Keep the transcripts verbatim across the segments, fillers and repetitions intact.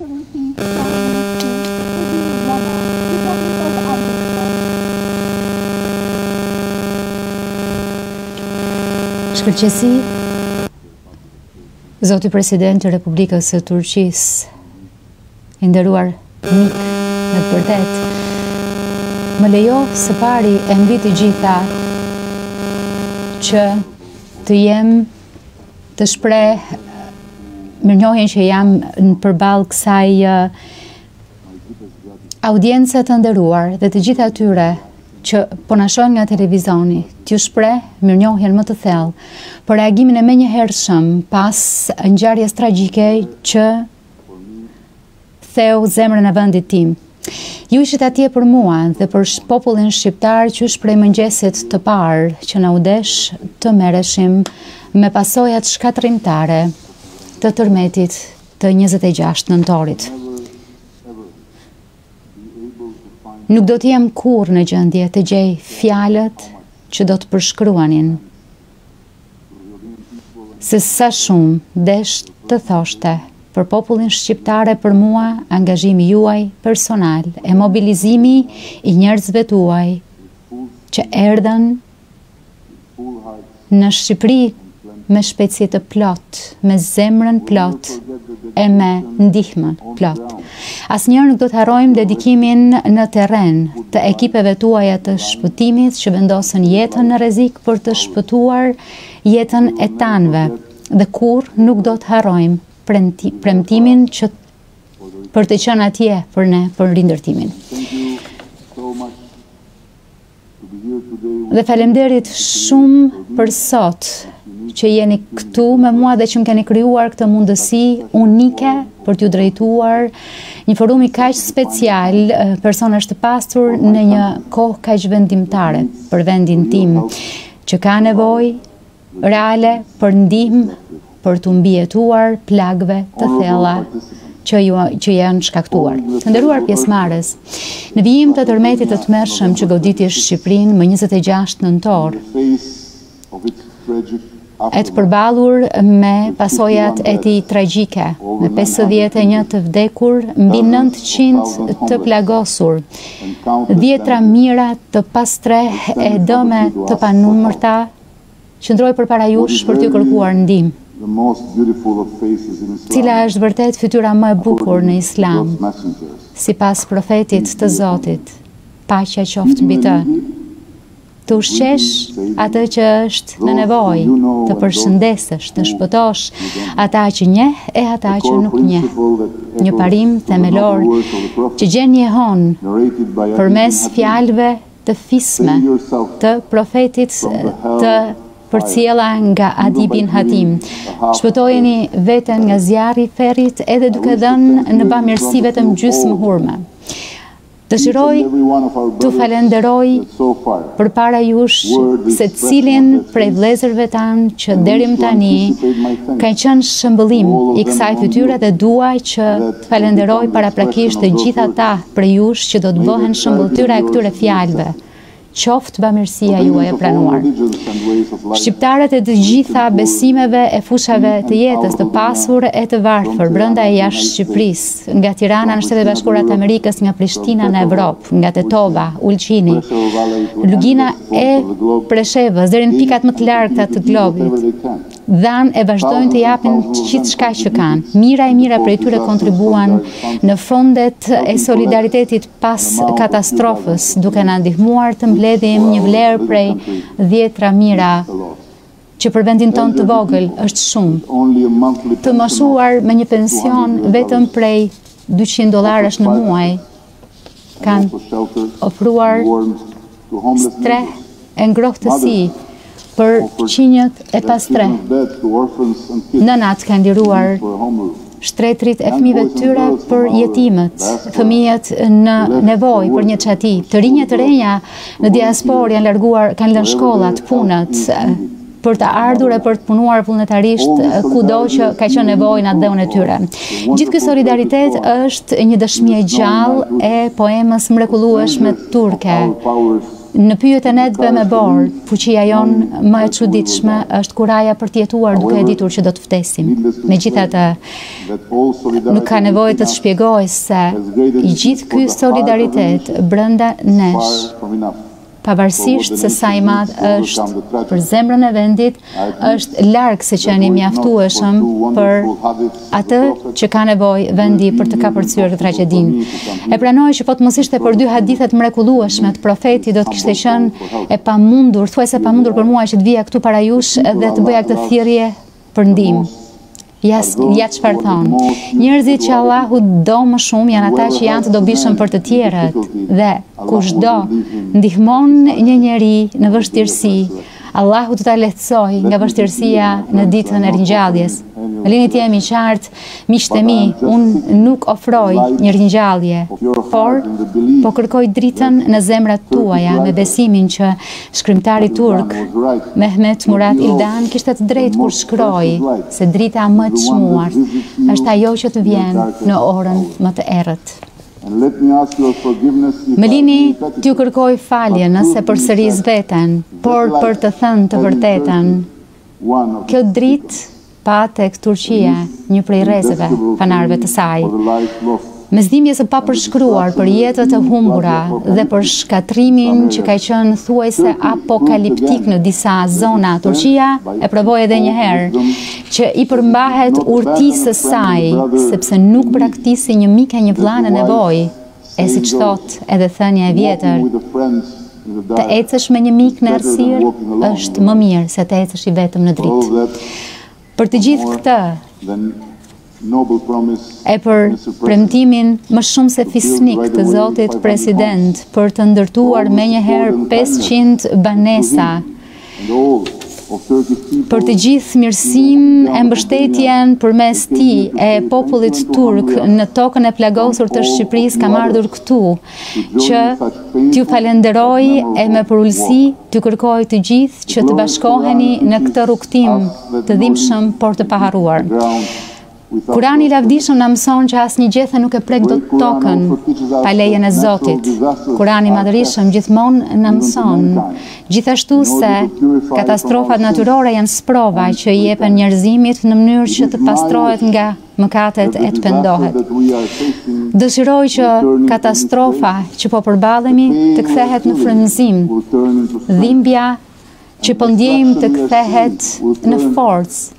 Shkëlqesi, Zoti President të Republikës së Turqisë, i nderuar mik, në të vërtetë, më lejo së pari e mbi të gjitha që të jem të shpreh mirënjohjen që jam në përballë kësaj audience të nderuar dhe të gjitha atyre që po na shohin nga televizoni, t'ju shpreh mirënjohjen më të thellë për reagimin e menjëhershëm pas ngjarjes tragjike që theu zemrën e vendit tim. Ju ishit atje për mua dhe për popullin shqiptar që është prej mëngjesit të parë që na u desh të merreshim me pasojat shkatërrimtare të tërmetit të njëzet e gjashtë nëntorit. Nuk do t'jem kur në gjendje të gjej fjalët që do të përshkruanin se sa shumë desh të thoshte për popullin shqiptar e për mua angazhimi juaj personal e mobilizimi i njerëzve tuaj që erdhen në Shqipëri me shpejtësi të plot, me zemrën plot e me ndihmën plot. Asnjëherë nuk do të harrojmë dedikimin në terren të ekipeve tuaja të shpëtimit që vendosën jetën në rrezik për të shpëtuar jetën e tanëve dhe kur nuk do të harrojmë premtimin që për të qenë atje për ne për rindërtimin. Dhe faleminderit shumë për sot që jeni këtu me mua dhe që më keni krijuar këtë mundësi unike për t'ju drejtuar një forumi kaq special personash të pastur në një kohë kaq vendimtare për vendin tim, që ka nevojë reale për ndihmë për t'u mbijetuar plagëve të thella që, ju, që janë shkaktuar. Të nderuar pjesëmarrës, në vijim të tërmetit të tmerrshëm që goditi Shqipërinë më njëzet e gjashtë nëntor, e të përballur me pasojat e tij tragjike, me pesëdhjetë e një të vdekur, mbi nëntëqind të plagosur, dhjetra mijëra të pastre e dëme të panumërta, qëndroj përpara jush për t'ju kërkuar ndihmë. Cila është vërtet fytyra më e bukur në Islam, sipas profetit të Zotit, paqja qoftë mbi të. Të ushqesh atë që është në nevojë, të përshëndesësh, të shpëtosh ata që njeh e ata që nuk njeh. Një parim themelor që gjen njehon përmes fjalëve të fisme të profetit të përcjella nga Adi bin Hatim. Shpëtojeni veten nga zjarri i ferrit edhe duke dhënë në bamirësi vetëm gjysmë hurme. Dëshiroj t'u falenderoj përpara jush se cilin prej vëllezërve tanë që deri më tani ka qenë shëmbëllim i kësaj fytyre dhe dua që të falenderoj paraprakisht të gjithë ata prej jush që do të bëhen shëmbëltyra e këtyre fjalëve. Qoftë bamirësia juaj e pranuar. Shqiptarët e të gjitha besimeve e fushave të jetës të pasur e të varfër brenda e jashtë Shqipërisë, nga Tirana në Shtetet Bashkuara të Amerikës, nga Prishtina në Evropë, nga Tetova, Ulqini, Lugina e Preshevës, deri në pikat më të largëta të globit, dhanë e vazhdojnë të japin gjithë shka që kanë. Mira e mira prej tyre kontribuan në fondet e solidaritetit pas katastrofës, duke na ndihmuar të mbledhim një vlerë prej dhjetra mira që për vendin tonë të vogël është shumë. Të moshuar me një pension vetëm prej dyqind dollarësh në muaj kanë ofruar streh e ngrohtësi për qinjët e pastre. Nënat kanë liruar shtretrit e fëmijëve të tyre për jetimët, fëmijët në nevojë për një çati. Të rinjët të reja në diasporë janë larguar, kanë lënë shkollat, punët, për të ardhur e për të punuar vullnetarisht kudo që ka qenë nevojë në atë dhënë e tyre. Gjithë ky solidaritet është një dëshmi e gjallë e poemës mrekullueshme turke. Në pyetjen e Edve me Bor, fuqia jonë më e çuditshme është kuraja për të jetuar duke e ditur që do të vdesim. Megjithatë, nuk ka nevojë të të shpjegoj se i gjithë ky solidaritet brenda nesh, pavarësisht se sa i madh është për zemrën e vendit, është larg se qeni mjaftueshëm për atë që ka nevojë vendi për të kapërcyer këtë tragedinë. E pranoj që po të mos ishte për dy hadithet mrekullueshme të profetit, do të kishte qenë e pamundur, thuajse pamundur për mua që të vija këtu para jush dhe të bëja këtë thirrje për ndihmë. Ja, ja çfarë thonë. Njerëzit që Allahu do më shumë janë ata që janë të dobishëm për të tjerët dhe kushdo ndihmon një njeri në vështirësi, Allahu të ta lehtësoj nga vështirësia në ditën e ringjalljes. Në linit jemi qartë, miqtë e mi, unë nuk ofroj një ringjallje, por po kërkoj dritën në zemrat tuaja me besimin që shkrimtari turk Mehmet Murat Ildan kishte të drejtë kur shkroi se drita më e çmuar është ajo që të vjen në orën më të errët. Më lini t'ju kërkoj falje nëse përsëris veten, por për të thënë të vërtetën, kjo dritë pa tek Turqia, një prej rrezeve fanarëve të saj. Me zdimje së papërshkruar për jetët e humbura dhe për shkatrimin që ka qenë thuajse apokaliptik në disa zona, Turqia e provoi edhe një herë që i përmbahet urtisë së saj, sepse nuk braktisi një mik e një vëlla në nevojë, e siç thot edhe thënia e vjetër, të ecësh me një mik në errësirë është më mirë se të ecësh i vetëm në dritë. Për të gjithë këtë, e për premtimin më shumë se fisnik të Zotit President për të ndërtuar me njëherë pesëqind banesa, për të gjithë mirësinë e mbështetjen përmes tij e popullit turk në tokën e plagosur të Shqipërisë, kam ardhur këtu që t'ju falenderoj e me përullësi t'ju kërkoj të gjithë që të bashkoheni në këtë rrugtim të dhimbshëm por të paharruar. Kurani i lavdishëm na mëson që asnjë gjethë nuk e prek dot tokën pa lejen e Zotit. Kurani i madhërisëm gjithmonë na mëson gjithashtu se katastrofat natyrore janë sprova që i jepen njerëzimit në mënyrë që të pastrohet nga mëkatet e të pendohet. Dëshiroj që katastrofa që po përballemi të kthehet në frymëzim, dhimbja që po ndjejmë të kthehet në forcë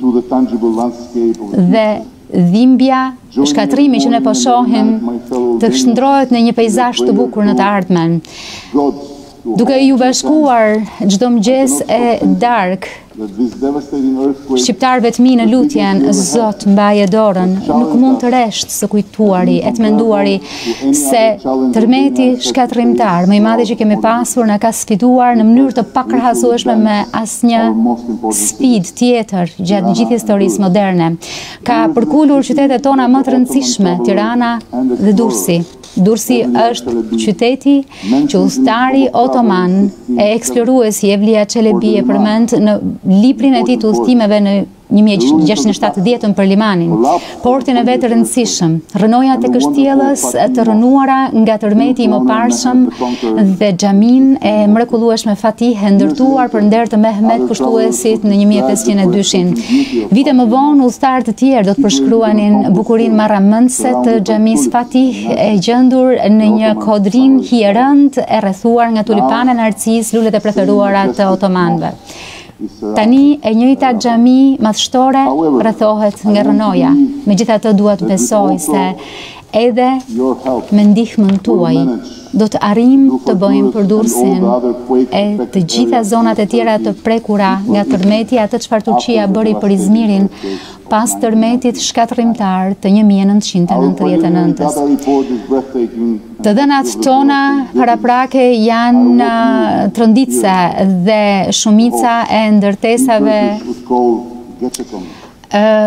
dhe dhimbja, shkatrimi që ne po shohim të shndrohet në një peizazh të bukur në të ardhmen. Duke ju bashkuar çdo mëngjes e darkë shqiptarëve të mi në lutjen, Zot mbaje dorën, nuk mund të resht së kujtuari, e të menduari se tërmeti shkatrimtar, më i madhi që kemi pasur, na ka sfiduar në mënyrë të pakrahasueshme me asnjë sfidë tjetër gjatë në gjithë historisë moderne. Ka përkulur qytetet tona më të rëndësishme, Tirana dhe Durrësi. Durrësi është qyteti që udhëtari otoman e eksploruesi Evlia Çelebi e përmend në librin e tij të udhëtimeve në një mijë e gjashtëqind e shtatëdhjetë për limanin, portin e vetë rëndësishëm, rënoja të kështjellës të rënuara nga tërmeti i mëparshëm dhe xhamin e mrekullueshme Fatih e ndërtuar për nder të Mehmet Kushtuesit në një mijë e pesëqind e dy-shin. Vite më vonë udhëtar të tjerë do të përshkruanin bukurinë marramendse të xhamis Fatih e gjendur në një kodrin hierënd e rrethuar nga tulipane narcis, lulet e preferuara të otomanëve. Tani e njëjta xhami madhështore rrethohet nga rënoja. Megjithatë dua të besoj se edhe me ndihmën tuaj do të arrijmë të bëjmë për Durrësin e të gjitha zonat e tjera të prekura nga tërmeti, atë çfarë Turqia bëri për Izmirin pas tërmetit shkatrimtar të një mijë e nëntëqind e nëntëdhjetë e nëntës. Të dhënat tona paraprake janë tronditse dhe shumica e ndërtesave uh,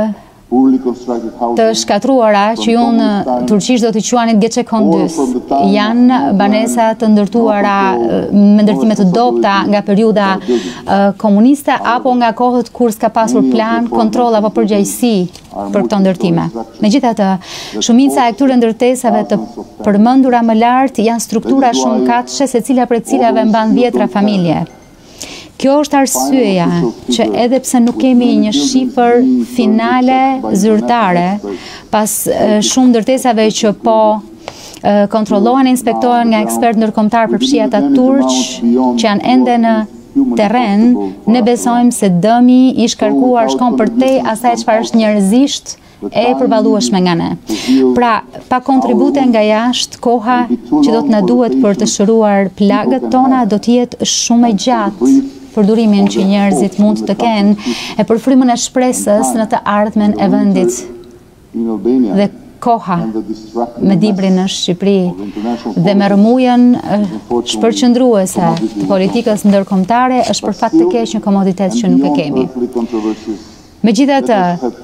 të shkatruara që ju në turqisht do t'i quanit Gecekondyst. Janë banesa të ndërtuara me ndërtime të dobta nga periudha komuniste apo nga kohët kur s'ka pasur plan, kontroll apo përgjegjësi për këto ndërtime. Megjithatë, shumica e këtyre ndërtesave të përmendura më lart janë struktura shumë katëshe, secila prej cilave mban dhjetra familje. Kjo është arsyeja që edhe pse nuk kemi një shifër finale zyrtare pas shumë ndërtesave që po kontrollohen e inspektohen nga ekspert ndërkombëtar për fshijata turq që janë ende në terren, ne besojmë se dëmi i shkarkuar shkon përtej asaj çfarë është njerëzisht e përballueshme nga ne. Pra, pa kontribute nga jashtë, koha që do të na duhet për të shëruar plagët tona do të jetë shumë e gjatë. Përdurimin që njerëzit mund të kenë e për frymën e shpresës në të ardhmen e vendit. Dhe koha me dibrin në Shqipëri dhe me rëmujën shpërqendruese të politikës ndërkombëtare është për fat të keq një komoditet që nuk e kemi. Megjithatë,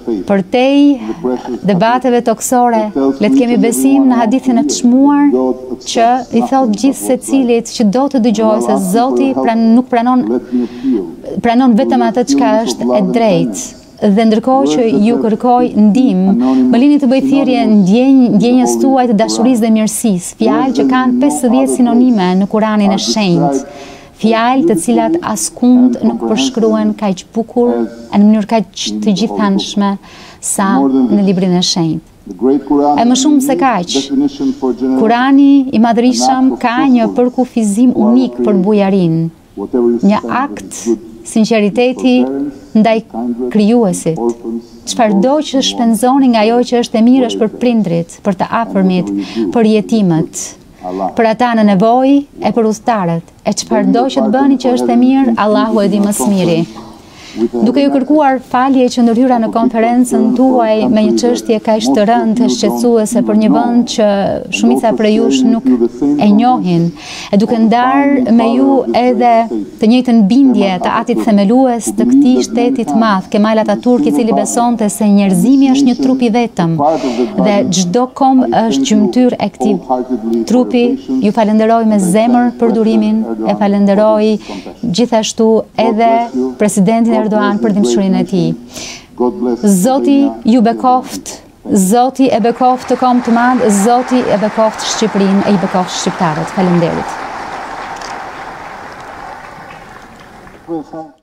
përtej debateve toksore, le të kemi besim në hadithin e çmuar që i thot gjithë secilit që do të dëgjojë se Zoti pran, nuk pranon pranon vetëm atë çka është e drejtë. Dhe ndërkohë që ju kërkoj ndihmë, më lini të bëj thirrje ndjenjës tuaj të dashurisë dhe mirësisë, fjalë që kanë pesëdhjetë sinonime në Kuranin e shenjtë. Fjalë të cilat askund nuk përshkruen kaq bukur e në mënyrë kaq të gjithanshme sa në librin e shenjtë. E më shumë se kaq, Kurani i Madhërisëm ka një përkufizim unik për bujarinë, një akt sinqeriteti ndaj krijuesit. Çfarëdo që shpenzoni nga ajo që është e mirë është për prindrit, për të afërmit, për jetimët, për ata në nevojë e për udhëtarët. E çfarëdo që të bëni që është e mirë, Allahu e di më së miri. Duke ju kërkuar falje që ndërhyra në konferencën tuaj me një çështje kaq të rëndë e shqetësuese për një vend që shumica prej jush nuk e njohin, e duke ndarë me ju edhe të njëjtën bindje të atit themelues të këtij shteti të madh, Kemal Atatürk, i cili besonte se njerëzimi është një trup i vetëm dhe çdo kom është gjymtyr e këtij trupi. Ju falenderoj me zemër për durimin, e falenderoj gjithashtu edhe presidentin Erdogan për dimshurinë e tij. Zoti ju bekoft, Zoti e bekoft të kom të madh, Zoti e bekoft Shqipërinë e i bekoft shqiptarët. Faleminderit.